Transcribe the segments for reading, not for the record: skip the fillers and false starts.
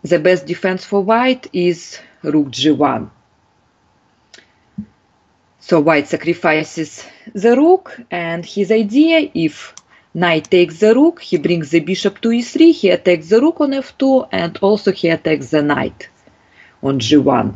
The best defense for white is rook g1. So white sacrifices the rook, and his idea, if knight takes the rook, he brings the bishop to e3, he attacks the rook on f2, and also he attacks the knight on g1.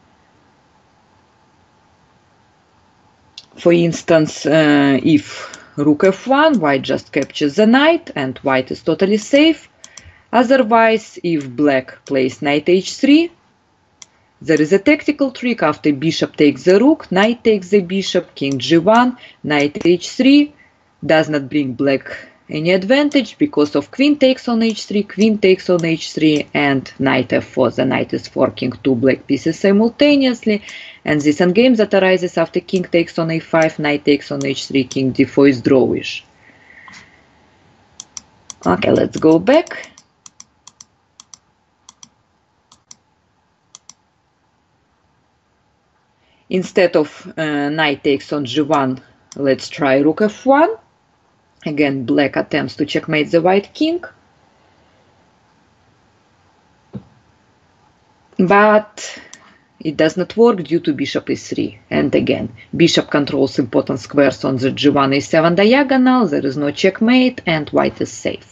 For instance, if rook f1, white just captures the knight, and white is totally safe. Otherwise, if black plays knight h3, there is a tactical trick. After bishop takes the rook, knight takes the bishop, king g1, knight h3, does not bring black any advantage because of queen takes on h3, queen takes on h3, and knight f4. The knight is forking two black pieces simultaneously, and this endgame that arises after king takes on a5, knight takes on h3, king d4 is drawish. Okay, let's go back. Instead of knight takes on g1, let's try rook f1. Again, black attempts to checkmate the white king. But it does not work due to bishop e3. And again, bishop controls important squares on the g1 a7 diagonal. There is no checkmate, and white is safe.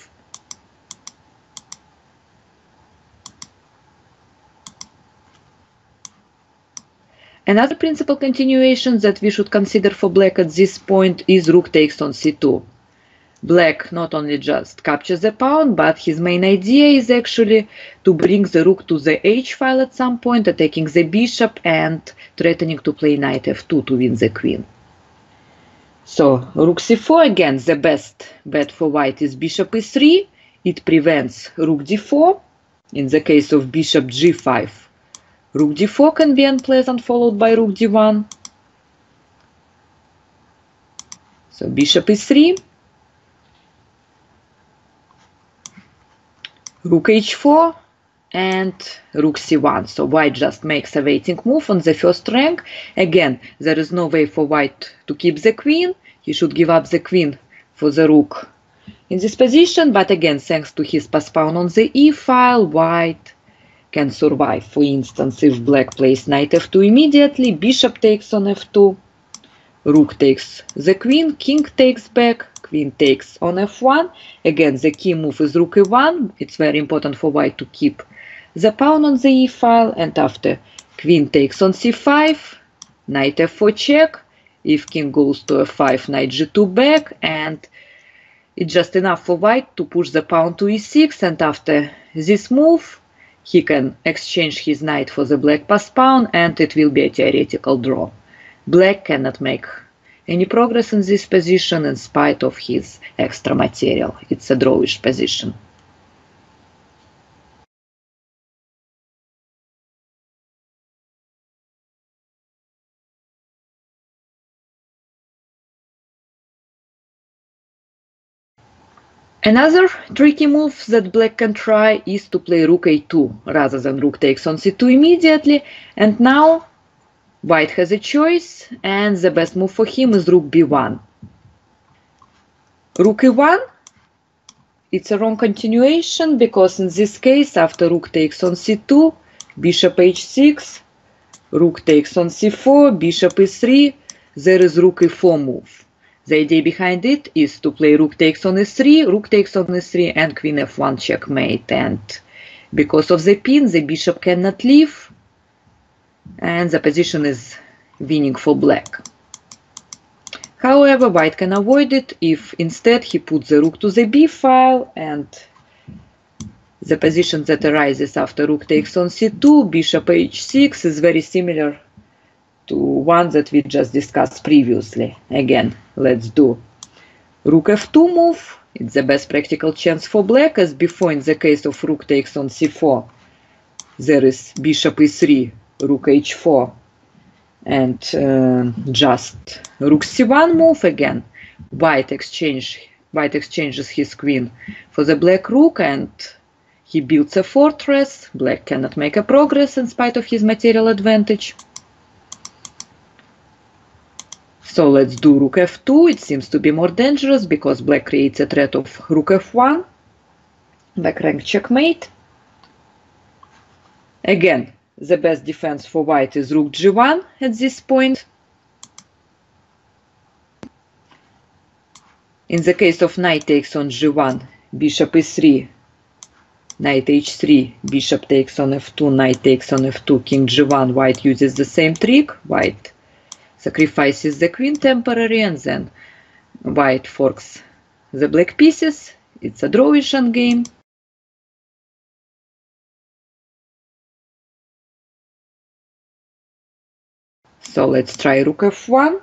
Another principal continuation that we should consider for black at this point is rook takes on c2. Black not only just captures the pawn, but his main idea is actually to bring the rook to the h-file at some point, attacking the bishop and threatening to play knight f2 to win the queen. So rook c4, again, the best bet for white is bishop e3. It prevents rook d4. In the case of bishop g5, rook d4 can be unpleasant, followed by rook d1. So bishop e3, rook h4, and rook c1. So white just makes a waiting move on the first rank. Again, there is no way for white to keep the queen. He should give up the queen for the rook in this position. But again, thanks to his pass pawn on the e-file, white can survive. For instance, if black plays knight f2 immediately, bishop takes on f2, rook takes the queen, king takes back, queen takes on f1. Again, the key move is rook e1. It's very important for white to keep the pawn on the e-file, and after queen takes on c5, knight f4 check. If king goes to f5, knight g2 back, and it's just enough for white to push the pawn to e6, and after this move, he can exchange his knight for the black pass pawn, and it will be a theoretical draw. Black cannot make any progress in this position in spite of his extra material. It's a drawish position. Another tricky move that black can try is to play rook a2 rather than rook takes on c2 immediately. And now white has a choice, and the best move for him is rook b1. Rook e1, it's a wrong continuation, because in this case, after rook takes on c2, bishop h6, rook takes on c4, bishop e3, there is rook e4 move. The idea behind it is to play rook takes on e3, rook takes on e3, and queen f1 checkmate. And because of the pin, the bishop cannot leave, and the position is winning for black. However, white can avoid it if instead he puts the rook to the b-file, and the position that arises after rook takes on c2, bishop h6, is very similar to one that we just discussed previously. Again, let's do rook f2 move. It's the best practical chance for black, as before in the case of rook takes on c4, there is bishop e3, rook h4, and just rook c1 move. Again, white exchanges his queen for the black rook, and he builds a fortress. Black cannot make a progress in spite of his material advantage. So let's do rook f2. It seems to be more dangerous because black creates a threat of rook f1. Black rank checkmate. Again, the best defense for white is rook g1 at this point. In the case of knight takes on g1, bishop e3, knight h3, bishop takes on f2, knight takes on f2, king g1, white uses the same trick, white sacrifices the queen temporarily, and then white forks the black pieces. It's a drawish endgame. So let's try rook f1,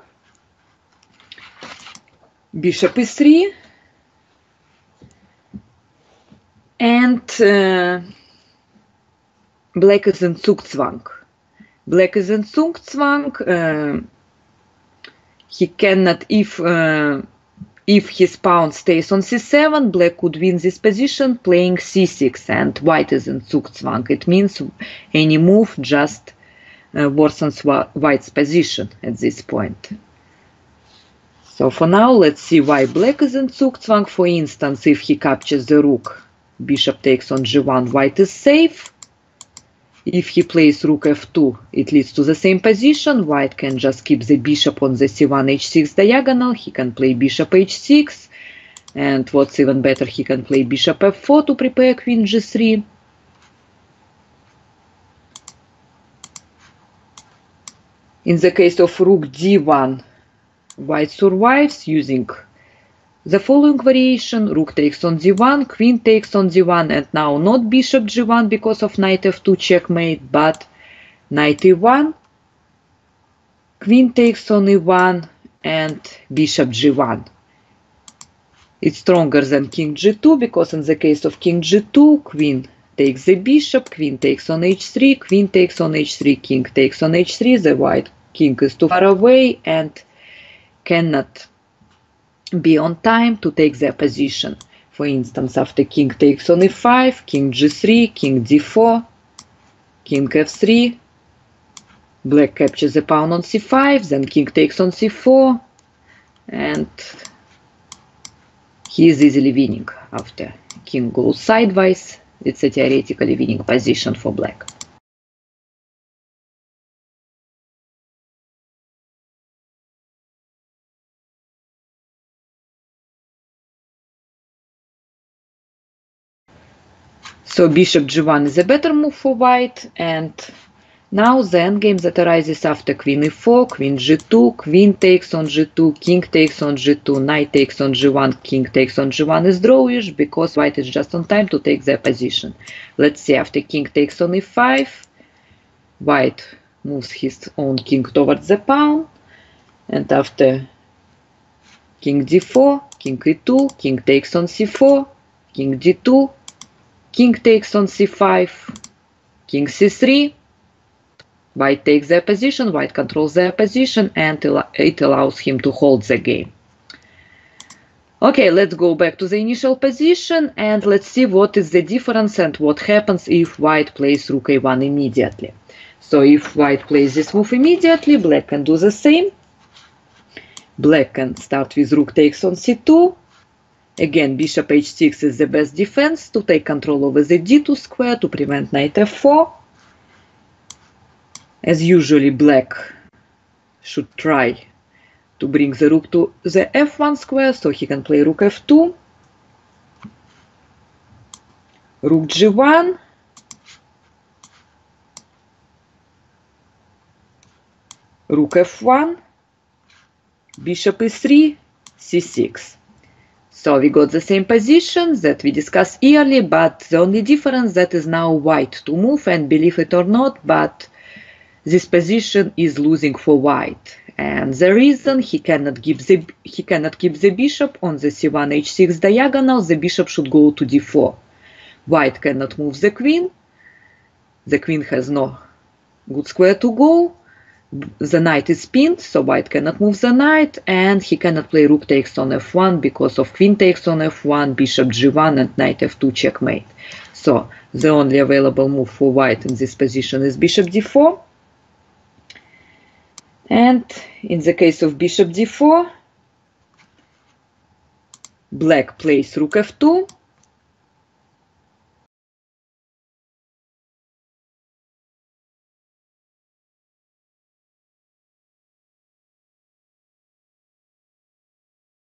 bishop e3, and black is in Zugzwang. Black is in Zugzwang. He cannot, if his pawn stays on c7, black could win this position playing c6, and white is in Zugzwang. It means any move just worsens white's position at this point. So for now, let's see why black is in Zugzwang. For instance, if he captures the rook, bishop takes on g1, white is safe. If he plays rook f2, it leads to the same position. White can just keep the bishop on the c1 h6 diagonal. He can play bishop h6, and what's even better, he can play bishop f4 to prepare queen g3. In the case of rook d1, white survives using the following variation: rook takes on d1, queen takes on d1, and now not bishop g1 because of knight f2 checkmate, but knight e1, queen takes on e1, and bishop g1. It's stronger than king g2 because in the case of king g2, queen takes the bishop, queen takes on h3, queen takes on h3, king takes on h3. The white king is too far away and cannot be on time to take their position. For instance, after king takes on e5, king g3, king d4, king f3, black captures the pawn on c5, then king takes on c4, and he is easily winning. After king goes sideways, it's a theoretically winning position for black. So bishop g1 is a better move for white, and now the endgame that arises after queen e4, queen g2, queen takes on g2, king takes on g2, knight takes on g1, king takes on g1 is drawish because white is just on time to take their position. Let's see, after king takes on e5, white moves his own king towards the pawn, and after king d4, king e2, king takes on c4, king d2, king takes on c5, king c3, white takes their position, white controls their position, and it allows him to hold the game. Okay, let's go back to the initial position and let's see what is the difference and what happens if white plays rook a1 immediately. So if white plays this move immediately, black can do the same. Black can start with rook takes on c2. Again, bishop h6 is the best defense to take control over the d2 square to prevent knight f4. As usually, black should try to bring the rook to the f1 square so he can play rook f2, rook g1, rook f1, bishop e3, c6. So we got the same position that we discussed earlier, but the only difference that is now white to move, and believe it or not, but this position is losing for white. And the reason he cannot keep the bishop on the c1 h6 diagonal, the bishop should go to d4. White cannot move the queen. The queen has no good square to go. The knight is pinned, so white cannot move the knight, and he cannot play rook takes on f1 because of queen takes on f1, bishop g1, and knight f2 checkmate. So the only available move for white in this position is bishop d4. And in the case of bishop d4, black plays rook f2,